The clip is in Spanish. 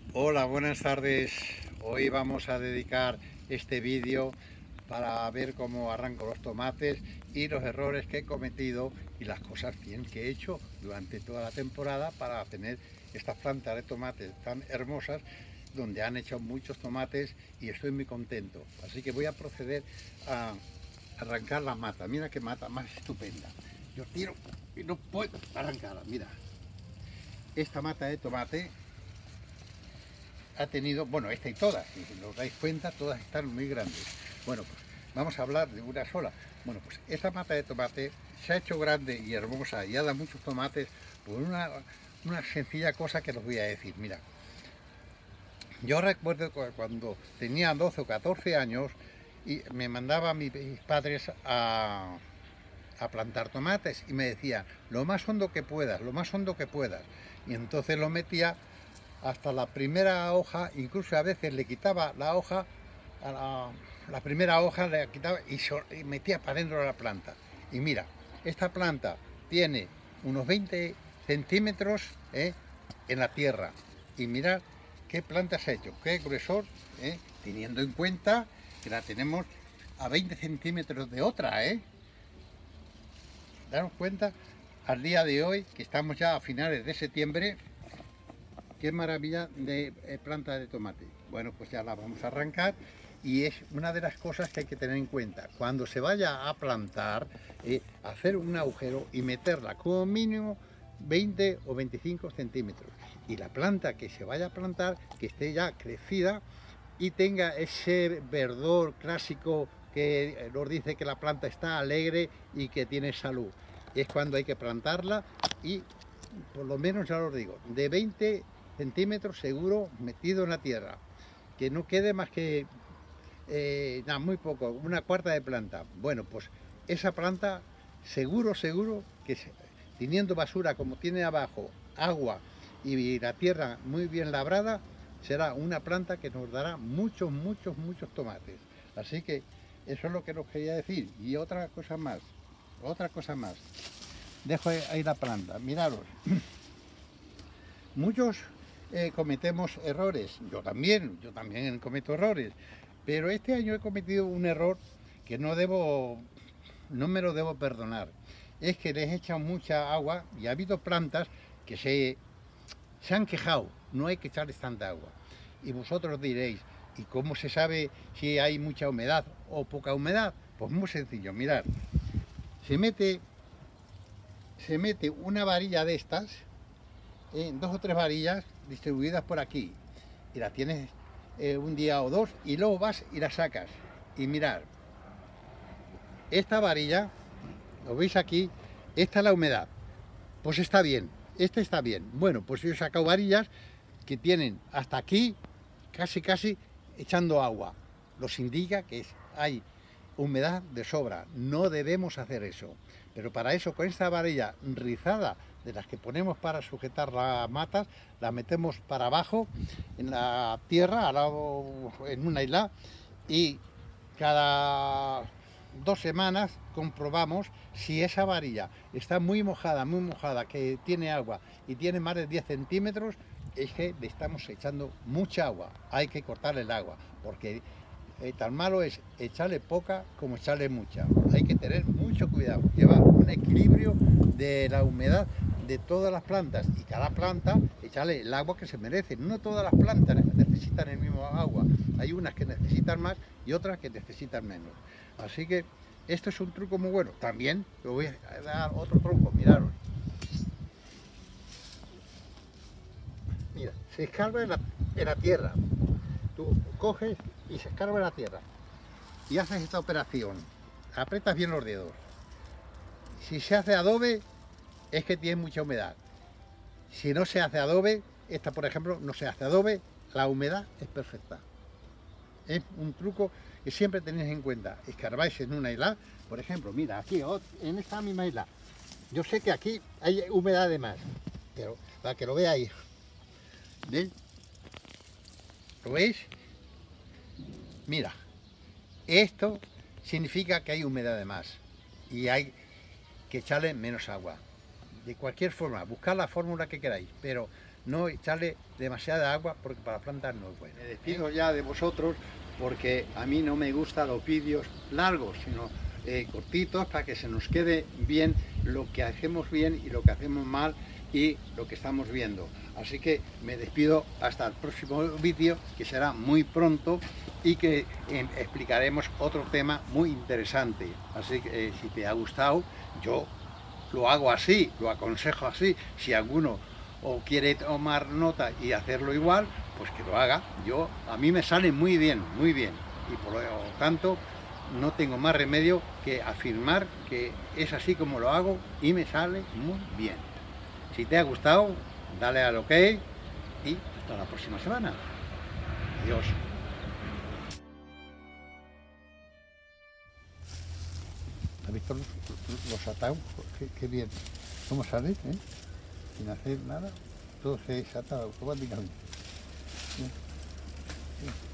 Hola, buenas tardes. Hoy vamos a dedicar este vídeo para ver cómo arranco los tomates y los errores que he cometido y las cosas bien que he hecho durante toda la temporada para tener estas plantas de tomates tan hermosas donde han hecho muchos tomates y estoy muy contento. Así que voy a proceder a arrancar la mata. Mira qué mata más estupenda. Yo tiro y no puedo arrancarla. Mira, esta mata de tomate ha tenido, bueno, esta y todas, si os dais cuenta, todas están muy grandes. Bueno, pues vamos a hablar de una sola. Bueno, pues esta mata de tomate se ha hecho grande y hermosa y ha dado muchos tomates por una sencilla cosa que os voy a decir. Mira, yo recuerdo cuando tenía 12 o 14 años y me mandaban mis padres a plantar tomates y me decían, lo más hondo que puedas, lo más hondo que puedas. Y entonces lo metía hasta la primera hoja, incluso a veces le quitaba la hoja, la primera hoja le quitaba y metía para dentro de la planta. Y mira, esta planta tiene unos 20 centímetros en la tierra. Y mirad qué planta se ha hecho, qué gruesor, teniendo en cuenta que la tenemos a 20 centímetros de otra, Daros cuenta al día de hoy, que estamos ya a finales de septiembre, qué maravilla de planta de tomate. Bueno, pues ya la vamos a arrancar y es una de las cosas que hay que tener en cuenta. Cuando se vaya a plantar, hacer un agujero y meterla como mínimo 20 o 25 centímetros. Y la planta que se vaya a plantar, que esté ya crecida y tenga ese verdor clásico que nos dice que la planta está alegre y que tiene salud. Es cuando hay que plantarla y por lo menos, ya os digo, de 20 centímetros seguro metido en la tierra, que no quede más que nada, muy poco, una cuarta de planta. Bueno, pues esa planta seguro que teniendo basura como tiene abajo, agua y la tierra muy bien labrada, será una planta que nos dará muchos tomates. Así que eso es lo que nos quería decir. Y otra cosa más, dejo ahí la planta, miraros. Muchos cometemos errores, yo también cometo errores, pero este año he cometido un error que no me lo debo perdonar. Es que les he echado mucha agua y ha habido plantas que se han quejado, no hay que echarles tanta agua. Y vosotros diréis, ¿y cómo se sabe si hay mucha humedad o poca humedad? Pues muy sencillo, mirad, se mete una varilla de estas, dos o tres varillas distribuidas por aquí y las tienes un día o dos y luego vas y las sacas y mirar esta varilla, lo veis aquí, esta es la humedad, pues está bien, esta está bien. Bueno, pues yo he sacado varillas que tienen hasta aquí casi echando agua, los indica que hay humedad de sobra, no debemos hacer eso. Pero para eso, con esta varilla rizada de las que ponemos para sujetar las matas, la metemos para abajo en la tierra, al lado, en una isla, y cada 2 semanas comprobamos si esa varilla está muy mojada, que tiene agua y tiene más de 10 centímetros, es que le estamos echando mucha agua. Hay que cortarle el agua, porque tan malo es echarle poca como echarle mucha. Hay que tener mucho cuidado, llevar un equilibrio de la humedad de todas las plantas y cada planta echarle el agua que se merece. No todas las plantas necesitan el mismo agua, hay unas que necesitan más y otras que necesitan menos. Así que esto es un truco muy bueno. También os voy a dar otro truco, miraros. Mira, se escarba en la tierra. Tú coges y se escarba en la tierra y haces esta operación, apretas bien los dedos. Si se hace adobe es que tiene mucha humedad. Si no se hace adobe, esta por ejemplo no se hace adobe, la humedad es perfecta. Es un truco que siempre tenéis en cuenta. Escarbáis en una isla, por ejemplo, mira, aquí en esta misma isla, yo sé que aquí hay humedad de más, pero para que lo veáis, ¿veis? ¿Lo veis? Mira, esto significa que hay humedad de más y hay que echarle menos agua. De cualquier forma, buscad la fórmula que queráis, pero no echarle demasiada agua porque para plantas no es bueno. Me despido ya de vosotros porque a mí no me gustan los vídeos largos, sino cortitos, para que se nos quede bien lo que hacemos bien y lo que hacemos mal y lo que estamos viendo. Así que me despido hasta el próximo vídeo, que será muy pronto y que explicaremos otro tema muy interesante. Así que si te ha gustado, yo lo hago así, lo aconsejo así. Si alguno o quiere tomar nota y hacerlo igual, pues que lo haga. A mí me sale muy bien, y por lo tanto no tengo más remedio que afirmar que es así como lo hago y me sale muy bien. Si te ha gustado, dale al OK y hasta la próxima semana. Adiós. ¿Has visto los atados? Qué bien. ¿Cómo sale? Sin hacer nada, todo se desata automáticamente. Sí.